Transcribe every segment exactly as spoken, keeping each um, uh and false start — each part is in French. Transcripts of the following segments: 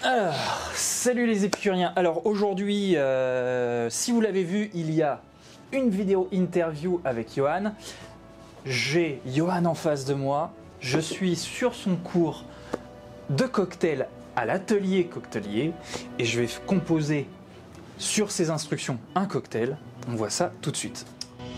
Alors, salut les épicuriens. Alors aujourd'hui, euh, si vous l'avez vu, il y a une vidéo interview avec Johan. J'ai Johan en face de moi. Je suis sur son cours de cocktail à l'atelier cocktailier et je vais composer sur ses instructions un cocktail. On voit ça tout de suite.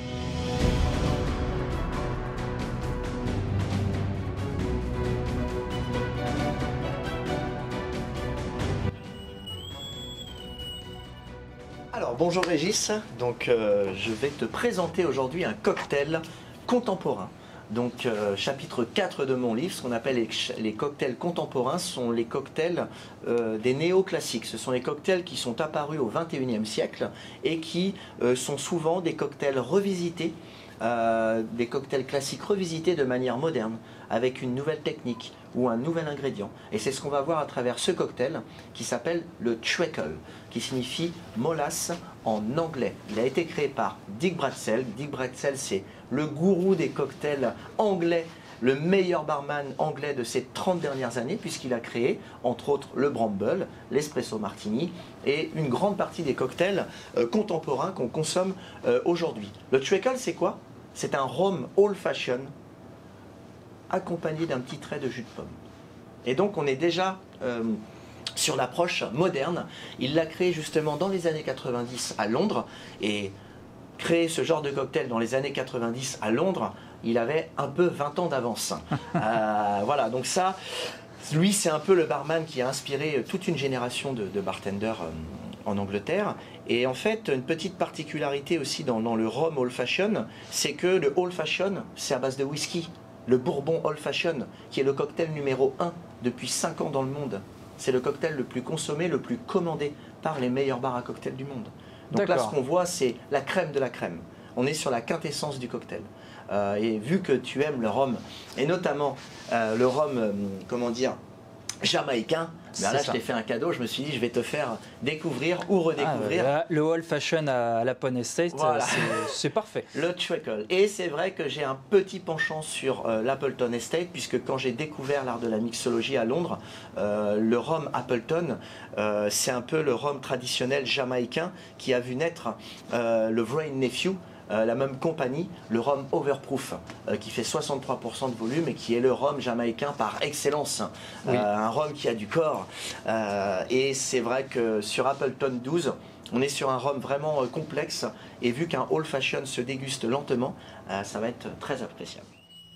Alors bonjour Régis, donc euh, je vais te présenter aujourd'hui un cocktail contemporain. Donc euh, chapitre quatre de mon livre, ce qu'on appelle les, les cocktails contemporains sont les cocktails euh, des néoclassiques. Ce sont les cocktails qui sont apparus au vingt et unième siècle et qui euh, sont souvent des cocktails revisités, euh, des cocktails classiques revisités de manière moderne, avec une nouvelle technique ou un nouvel ingrédient. Et c'est ce qu'on va voir à travers ce cocktail qui s'appelle le treacle, qui signifie molasse en anglais. Il a été créé par Dick Bradsell. Dick Bradsell, c'est le gourou des cocktails anglais, le meilleur barman anglais de ces trente dernières années, puisqu'il a créé, entre autres, le Bramble, l'espresso martini et une grande partie des cocktails euh, contemporains qu'on consomme euh, aujourd'hui. Le treacle, c'est quoi? C'est un rhum old fashion accompagné d'un petit trait de jus de pomme. Et donc on est déjà euh, sur l'approche moderne. Il l'a créé justement dans les années quatre-vingt-dix à Londres, et créer ce genre de cocktail dans les années quatre-vingt-dix à Londres, il avait un peu vingt ans d'avance. euh, voilà, donc ça, lui c'est un peu le barman qui a inspiré toute une génération de, de bartenders euh, en Angleterre. Et en fait, une petite particularité aussi dans, dans le rhum old fashion, c'est que le old fashion, c'est à base de whisky. Le bourbon old fashion, qui est le cocktail numéro un depuis cinq ans dans le monde. C'est le cocktail le plus consommé, le plus commandé par les meilleurs bars à cocktail du monde. Donc là, ce qu'on voit, c'est la crème de la crème. On est sur la quintessence du cocktail. Euh, et vu que tu aimes le rhum, et notamment euh, le rhum, euh, comment dire, jamaïcain, ben là, je t'ai fait un cadeau. Je me suis dit, je vais te faire découvrir ou redécouvrir. Ah, le old fashion à la Pond Estate, voilà. C'est parfait. Le treacle. Et c'est vrai que j'ai un petit penchant sur euh, l'Appleton Estate, puisque quand j'ai découvert l'art de la mixologie à Londres, euh, le rhum Appleton, euh, c'est un peu le rhum traditionnel jamaïcain qui a vu naître euh, le Wray Nephew. Euh, la même compagnie, le rhum Overproof, euh, qui fait soixante-trois pour cent de volume et qui est le rhum jamaïcain par excellence. Oui. Euh, un rhum qui a du corps. Euh, et c'est vrai que sur Appleton douze, on est sur un rhum vraiment euh, complexe. Et vu qu'un old fashion se déguste lentement, euh, ça va être très appréciable.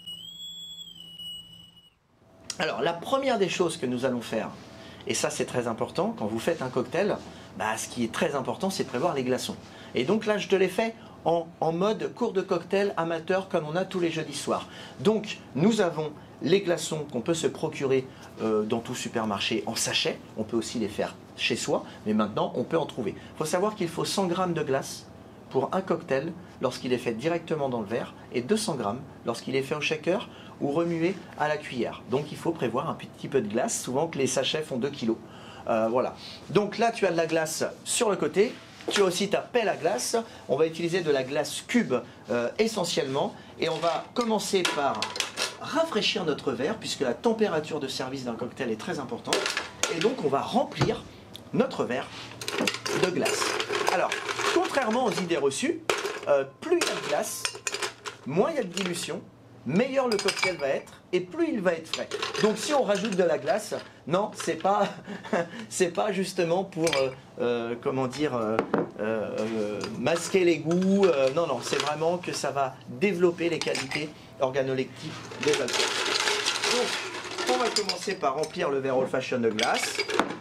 Alors, la première des choses que nous allons faire, et ça c'est très important, quand vous faites un cocktail, bah, ce qui est très important, c'est de prévoir les glaçons. Et donc là, je te l'ai fait En, en mode cours de cocktail amateur comme on a tous les jeudis soirs. Donc nous avons les glaçons qu'on peut se procurer euh, dans tout supermarché en sachet. On peut aussi les faire chez soi, mais maintenant on peut en trouver. Il faut savoir qu'il faut cent grammes de glace pour un cocktail lorsqu'il est fait directement dans le verre, et deux cents grammes lorsqu'il est fait au shaker ou remué à la cuillère. Donc il faut prévoir un petit peu de glace, souvent que les sachets font deux kilos. Euh, voilà. Donc là tu as de la glace sur le côté. Tu as aussi ta pelle à glace. On va utiliser de la glace cube euh, essentiellement. Et on va commencer par rafraîchir notre verre, puisque la température de service d'un cocktail est très importante. Et donc on va remplir notre verre de glace. Alors, contrairement aux idées reçues, euh, plus il y a de glace, moins il y a de dilution, meilleur le cocktail va être et plus il va être frais. Donc si on rajoute de la glace, non, c'est pas c'est pas justement pour euh, euh, comment dire euh, euh, masquer les goûts. Euh, non non, c'est vraiment que ça va développer les qualités organoleptiques des alcools. Donc on va commencer par remplir le verre old fashion de glace.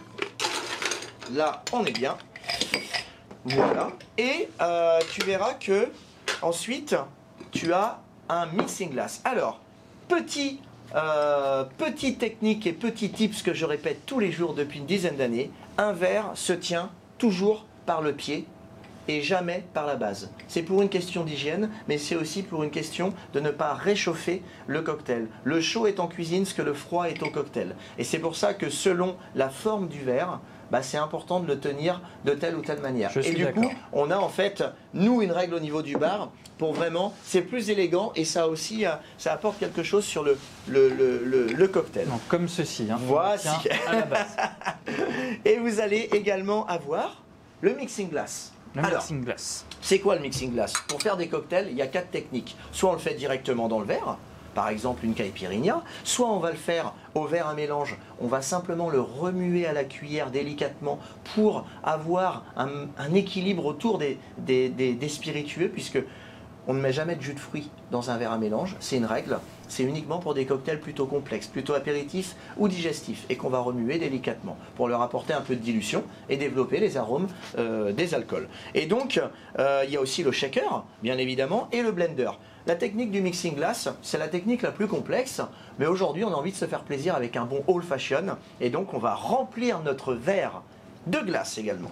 Là, on est bien. Voilà. Et euh, tu verras que ensuite tu as un mixing glass. Alors, petit, euh, petite technique et petit tips que je répète tous les jours depuis une dizaine d'années, un verre se tient toujours par le pied et jamais par la base. C'est pour une question d'hygiène, mais c'est aussi pour une question de ne pas réchauffer le cocktail. Le chaud est en cuisine, ce que le froid est au cocktail. Et c'est pour ça que selon la forme du verre, bah, c'est important de le tenir de telle ou telle manière. Et du coup, on a en fait, nous, une règle au niveau du bar pour vraiment, c'est plus élégant et ça aussi, ça apporte quelque chose sur le, le, le, le, le cocktail. Donc, comme ceci. Hein, voici. À la base. Et vous allez également avoir le mixing glass. Le Alors, mixing glass. c'est quoi le mixing glass? Pour faire des cocktails, il y a quatre techniques. Soit on le fait directement dans le verre, par exemple une caipirinha, soit on va le faire au verre à mélange, on va simplement le remuer à la cuillère délicatement pour avoir un, un équilibre autour des, des, des, des spiritueux, puisque on ne met jamais de jus de fruits dans un verre à mélange, c'est une règle, c'est uniquement pour des cocktails plutôt complexes, plutôt apéritifs ou digestifs, et qu'on va remuer délicatement pour leur apporter un peu de dilution et développer les arômes euh, des alcools. Et donc, euh, il y a aussi le shaker, bien évidemment, et le blender. La technique du mixing glass, c'est la technique la plus complexe, mais aujourd'hui on a envie de se faire plaisir avec un bon old fashion, et donc on va remplir notre verre de glace également.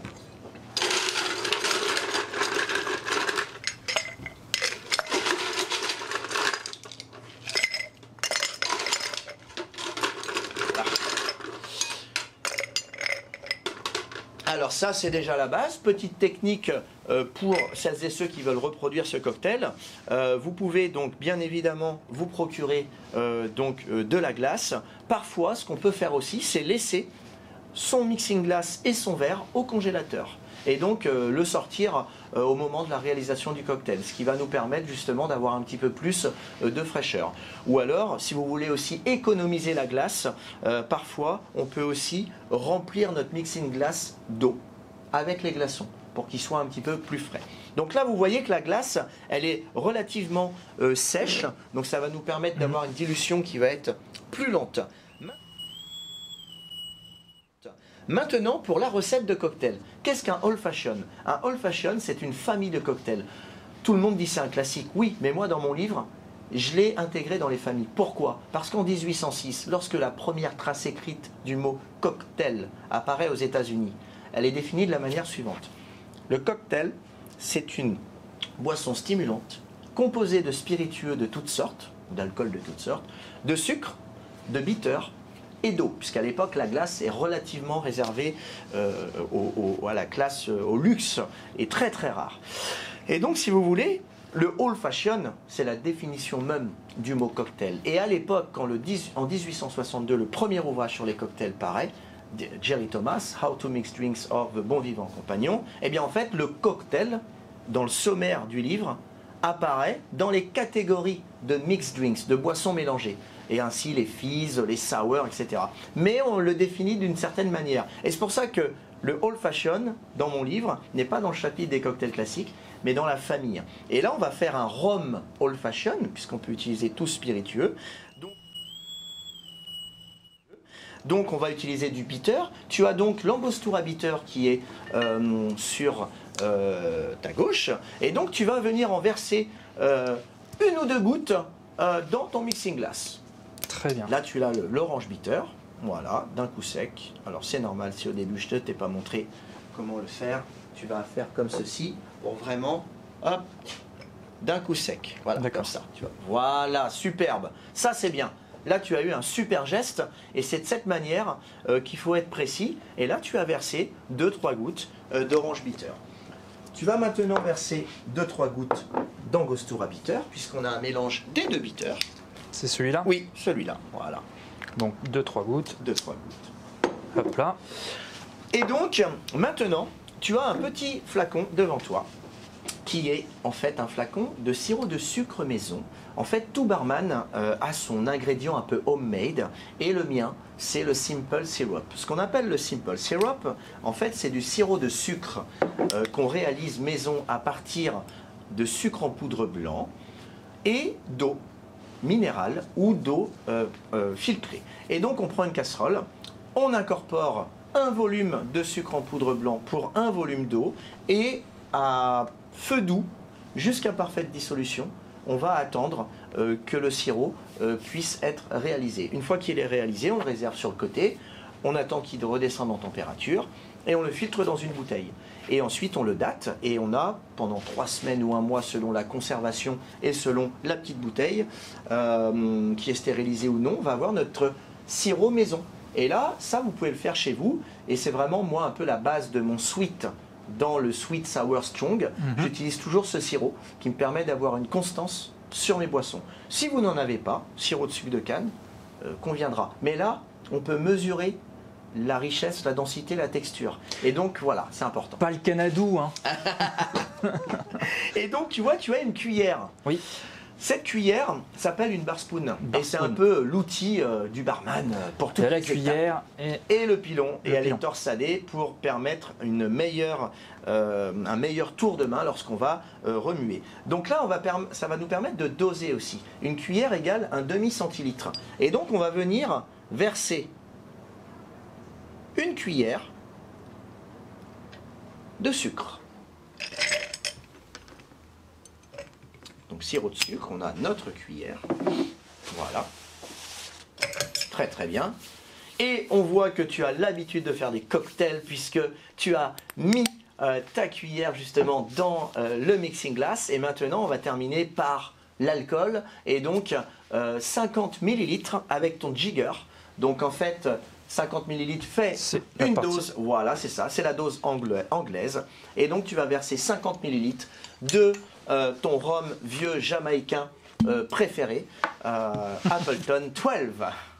Alors ça, c'est déjà la base. Petite technique euh, pour celles et ceux qui veulent reproduire ce cocktail. Euh, vous pouvez donc bien évidemment vous procurer euh, donc, euh, de la glace. Parfois, ce qu'on peut faire aussi, c'est laisser son mixing glass et son verre au congélateur. Et donc euh, le sortir euh, au moment de la réalisation du cocktail, ce qui va nous permettre justement d'avoir un petit peu plus euh, de fraîcheur. Ou alors, si vous voulez aussi économiser la glace, euh, parfois on peut aussi remplir notre mixing glass d'eau avec les glaçons pour qu'il soit un petit peu plus frais. Donc là, vous voyez que la glace, elle est relativement euh, sèche, donc ça va nous permettre d'avoir une dilution qui va être plus lente. Maintenant, pour la recette de cocktail, qu'est-ce qu'un old fashion? Un old fashion, c'est une famille de cocktails. Tout le monde dit c'est un classique, oui, mais moi dans mon livre, je l'ai intégré dans les familles. Pourquoi? Parce qu'en mille huit cent six, lorsque la première trace écrite du mot cocktail apparaît aux États-Unis, elle est définie de la manière suivante. Le cocktail, c'est une boisson stimulante, composée de spiritueux de toutes sortes, d'alcool de toutes sortes, de sucre, de bitter, et d'eau, puisqu'à l'époque la glace est relativement réservée euh, au, au, à la classe, au luxe, et très très rare. Et donc si vous voulez, le old fashion, c'est la définition même du mot cocktail. Et à l'époque, quand le dix, en mille huit cent soixante-deux, le premier ouvrage sur les cocktails paraît, Jerry Thomas, How to Mix Drinks of the Bon Vivant Compagnon, et bien en fait le cocktail, dans le sommaire du livre, apparaît dans les catégories de mixed drinks, de boissons mélangées. Et ainsi les fizz, les sour, et cetera. Mais on le définit d'une certaine manière. Et c'est pour ça que le old fashion, dans mon livre, n'est pas dans le chapitre des cocktails classiques, mais dans la famille. Et là, on va faire un rhum old fashion, puisqu'on peut utiliser tout spiritueux. Donc, donc on va utiliser du bitter. Tu as donc l'Angostura bitter qui est euh, sur euh, ta gauche. Et donc tu vas venir en verser euh, une ou deux gouttes euh, dans ton mixing glass. Très bien. Là, tu as l'orange bitter, voilà, d'un coup sec. Alors, c'est normal, si au début, je ne t'ai pas montré comment le faire, tu vas faire comme ceci, pour vraiment, hop, d'un coup sec. Voilà, comme ça. Tu vois. Voilà, superbe. Ça, c'est bien. Là, tu as eu un super geste, et c'est de cette manière euh, qu'il faut être précis. Et là, tu as versé deux trois gouttes euh, d'orange bitter. Tu vas maintenant verser deux trois gouttes d'Angostura bitter, puisqu'on a un mélange des deux bitters. C'est celui-là? Oui, celui-là, voilà. Donc deux trois gouttes. deux trois gouttes. Hop là. Et donc, maintenant, tu as un petit flacon devant toi, qui est en fait un flacon de sirop de sucre maison. En fait, tout barman euh, a son ingrédient un peu homemade, et le mien, c'est le simple syrup. Ce qu'on appelle le simple syrup, en fait, c'est du sirop de sucre euh, qu'on réalise maison à partir de sucre en poudre blanc et d'eau minérale ou d'eau euh, euh, filtrée. Et donc on prend une casserole, on incorpore un volume de sucre en poudre blanc pour un volume d'eau, et à feu doux, jusqu'à parfaite dissolution, on va attendre euh, que le sirop euh, puisse être réalisé. Une fois qu'il est réalisé, on le réserve sur le côté, on attend qu'il redescende en température, et on le filtre dans une bouteille. Et ensuite on le date, et on a pendant trois semaines ou un mois selon la conservation et selon la petite bouteille euh, qui est stérilisée ou non, on va avoir notre sirop maison. Et là, ça vous pouvez le faire chez vous, et c'est vraiment moi un peu la base de mon sweet. Dans le Sweet Sour Strong, mmh. j'utilise toujours ce sirop qui me permet d'avoir une constance sur mes boissons. Si vous n'en avez pas, sirop de sucre de canne euh, conviendra. Mais là, on peut mesurer la richesse, la densité, la texture. Et donc voilà, c'est important. Pas le canadou, hein. Et donc tu vois, tu as une cuillère. Oui. Cette cuillère s'appelle une bar spoon. Bar et c'est spoon. un peu l'outil euh, du barman pour Il toutes y a la les cuillère étapes. et... Et le pilon. Le et elle pilon. est torsadée pour permettre une meilleure, euh, un meilleur tour de main lorsqu'on va euh, remuer. Donc là, on va ça va nous permettre de doser aussi. Une cuillère égale un demi-centilitre. Et donc, on va venir verser une cuillère de sucre. Donc sirop de sucre, on a notre cuillère. Voilà. Très très bien. Et on voit que tu as l'habitude de faire des cocktails puisque tu as mis euh, ta cuillère justement dans euh, le mixing glass. Et maintenant, on va terminer par l'alcool. Et donc euh, cinquante millilitres avec ton jigger. Donc en fait, cinquante millilitres fait une dose. Voilà, c'est ça. C'est la dose anglaise. Et donc tu vas verser cinquante millilitres de euh, ton rhum vieux jamaïcain euh, préféré, euh, Appleton douze.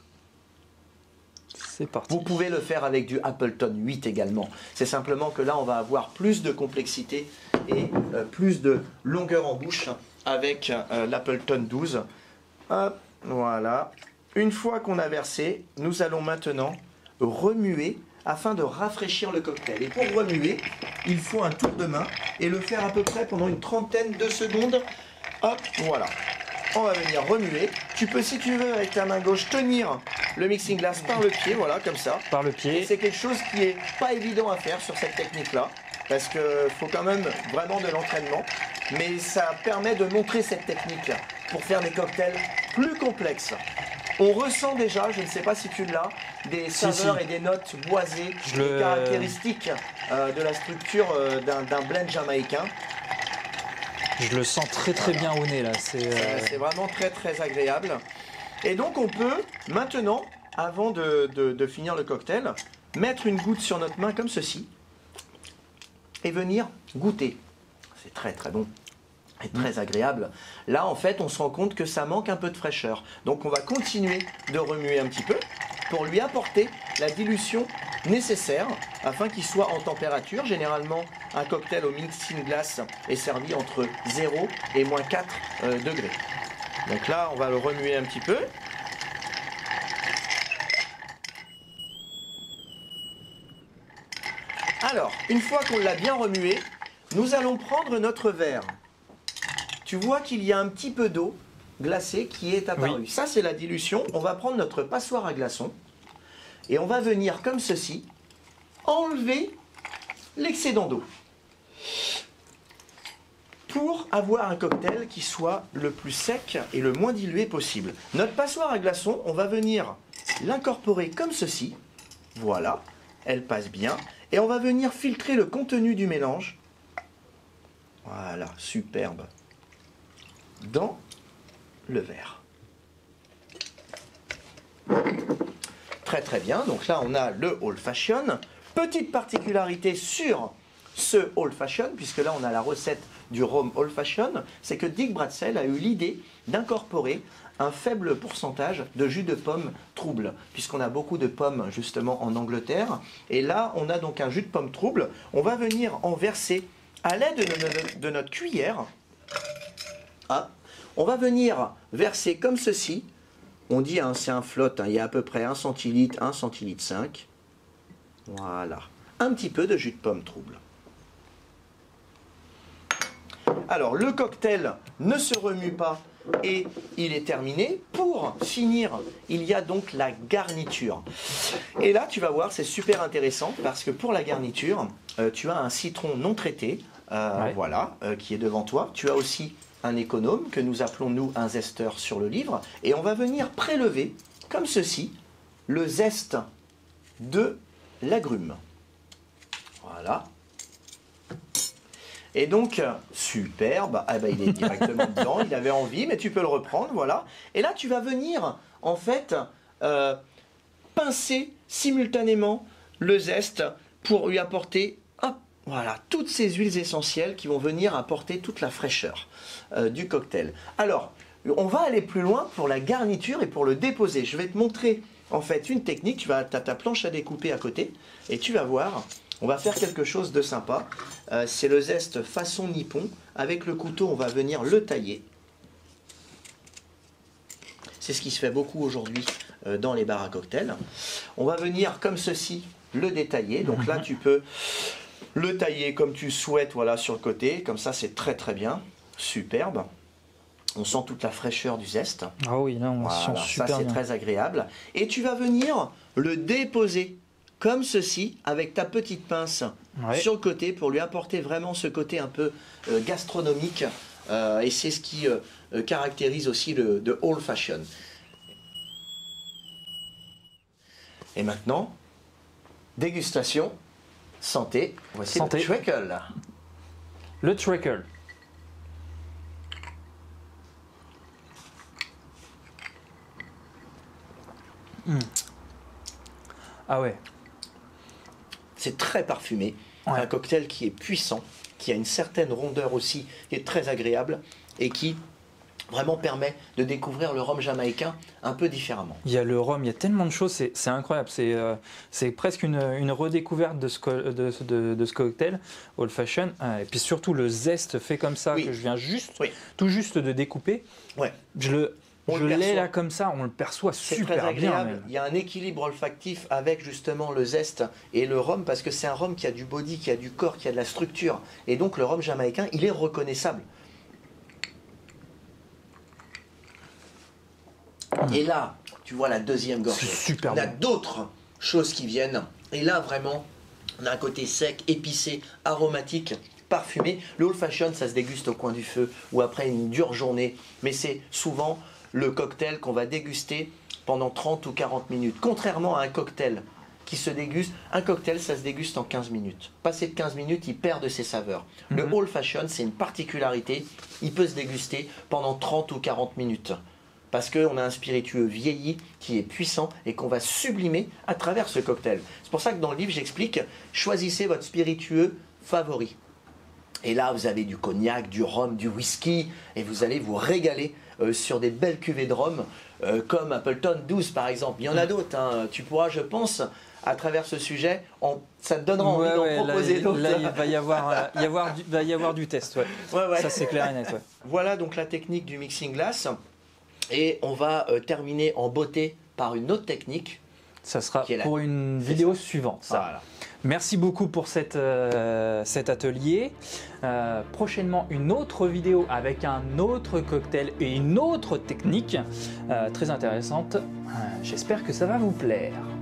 C'est parti. Vous pouvez le faire avec du Appleton huit également. C'est simplement que là, on va avoir plus de complexité et euh, plus de longueur en bouche avec euh, l'Appleton douze. Hop, voilà. Une fois qu'on a versé, nous allons maintenant remuer afin de rafraîchir le cocktail. Et pour remuer, il faut un tour de main et le faire à peu près pendant une trentaine de secondes. Hop, voilà. On va venir remuer. Tu peux, si tu veux, avec ta main gauche, tenir le mixing glass par le pied, voilà, comme ça. Par le pied. C'est quelque chose qui est pas évident à faire sur cette technique-là, parce qu'il faut quand même vraiment de l'entraînement. Mais ça permet de montrer cette technique pour faire des cocktails plus complexes. On ressent déjà, je ne sais pas si tu l'as, des si, saveurs si. et des notes boisées, Je des le... caractéristiques euh, de la structure euh, d'un d'un blend jamaïcain. Je le sens très très bien au nez là. C'est euh... C'est vraiment très très agréable. Et donc on peut maintenant, avant de, de, de finir le cocktail, mettre une goutte sur notre main comme ceci et venir goûter. C'est très très bon et très agréable. Là en fait on se rend compte que ça manque un peu de fraîcheur. Donc on va continuer de remuer un petit peu pour lui apporter la dilution nécessaire afin qu'il soit en température. Généralement un cocktail au mixing glass est servi entre zéro et moins quatre euh, degrés. Donc là on va le remuer un petit peu. Alors, une fois qu'on l'a bien remué, nous allons prendre notre verre. Tu vois qu'il y a un petit peu d'eau glacée qui est apparue. Oui. Ça, c'est la dilution. On va prendre notre passoire à glaçons et on va venir comme ceci enlever l'excédent d'eau pour avoir un cocktail qui soit le plus sec et le moins dilué possible. Notre passoire à glaçons, on va venir l'incorporer comme ceci. Voilà, elle passe bien. Et on va venir filtrer le contenu du mélange. Voilà, superbe. Dans le verre. Très très bien. Donc là, on a le Old Fashion. Petite particularité sur ce Old Fashion, puisque là, on a la recette du rhum Old Fashion, c'est que Dick Bradsell a eu l'idée d'incorporer un faible pourcentage de jus de pomme trouble, puisqu'on a beaucoup de pommes justement en Angleterre. Et là, on a donc un jus de pomme trouble. On va venir en verser à l'aide de, de notre cuillère. Ah, on va venir verser comme ceci. On dit, hein, c'est un flotte, hein, il y a à peu près un centilitre, un centilitre cinq. Voilà. Un petit peu de jus de pomme trouble. Alors, le cocktail ne se remue pas et il est terminé. Pour finir, il y a donc la garniture. Et là, tu vas voir, c'est super intéressant parce que pour la garniture, euh, tu as un citron non traité, euh, ouais. voilà, euh, qui est devant toi. Tu as aussi un économe que nous appelons nous un zesteur sur le livre. Et on va venir prélever, comme ceci, le zeste de l'agrume. Voilà. Et donc, superbe, ah ben, il est directement dedans, il avait envie, mais tu peux le reprendre, voilà. Et là, tu vas venir, en fait, euh, pincer simultanément le zeste pour lui apporter, hop, voilà, toutes ces huiles essentielles qui vont venir apporter toute la fraîcheur euh, du cocktail. Alors, on va aller plus loin pour la garniture et pour le déposer. Je vais te montrer en fait une technique, tu vas, t'as ta planche à découper à côté, et tu vas voir, on va faire quelque chose de sympa. Euh, c'est le zeste façon nippon. Avec le couteau, on va venir le tailler. C'est ce qui se fait beaucoup aujourd'hui euh, dans les bars à cocktails. On va venir comme ceci le détailler. Donc là, tu peux le tailler comme tu souhaites, voilà, sur le côté. Comme ça, c'est très très bien. Superbe. On sent toute la fraîcheur du zeste. Ah oui, là, on voilà, sent super ça, c'est bien. très agréable. Et tu vas venir le déposer comme ceci, avec ta petite pince Ouais. sur le côté, pour lui apporter vraiment ce côté un peu euh, gastronomique. Euh, et c'est ce qui euh, euh, caractérise aussi le, le old fashion. Et maintenant, dégustation, santé. Voici Santé. le Treacle. Le Treacle. Mmh. Ah ouais. C'est très parfumé. Ouais. Un cocktail qui est puissant, qui a une certaine rondeur aussi, qui est très agréable et qui vraiment permet de découvrir le rhum jamaïcain un peu différemment. Il y a le rhum, il y a tellement de choses, c'est c'est incroyable. C'est euh, c'est presque une, une redécouverte de ce, co- de, ce- de- de ce cocktail old fashion. Ah, et puis surtout le zeste fait comme ça, Oui. que je viens juste, Oui. tout juste de découper. Ouais. Je le, On je le l'ai perçoit. là comme ça, on le perçoit C'est super très bien. agréable. Même. Il y a un équilibre olfactif avec justement le zeste et le rhum, parce que c'est un rhum qui a du body, qui a du corps, qui a de la structure. Et donc le rhum jamaïcain, il est reconnaissable. Et là, tu vois la deuxième gorgée. C'est super On a bon. d'autres choses qui viennent. Et là, vraiment, on a un côté sec, épicé, aromatique, parfumé. Le old fashion, ça se déguste au coin du feu ou après une dure journée. Mais c'est souvent le cocktail qu'on va déguster pendant trente ou quarante minutes. Contrairement à un cocktail qui se déguste, un cocktail, ça se déguste en quinze minutes. Passé de quinze minutes, il perd de ses saveurs. Le Mhm. old fashion, c'est une particularité. Il peut se déguster pendant trente ou quarante minutes. Parce qu'on a un spiritueux vieilli qui est puissant et qu'on va sublimer à travers ce cocktail. C'est pour ça que dans le livre, j'explique, choisissez votre spiritueux favori. Et là, vous avez du cognac, du rhum, du whisky, et vous allez vous régaler euh, sur des belles cuvées de rhum, euh, comme Appleton douze par exemple. Il y en a d'autres, hein. Tu pourras, je pense, à travers ce sujet, on- ça te donnera envie Ouais, d'en ouais, là, proposer il- d'autres. là, il va y avoir, euh, il y avoir du, va y avoir du test, ouais. Ouais, ouais. Ça c'est clair et net, ouais. Voilà donc la technique du mixing glass. Et on va euh, terminer en beauté par une autre technique. Ça sera Qui est la- pour une C'est vidéo suivante. Ça. Voilà. Merci beaucoup pour cette, euh, cet atelier. Euh, prochainement, une autre vidéo avec un autre cocktail et une autre technique euh, très intéressante. Euh, J'espère que ça va vous plaire.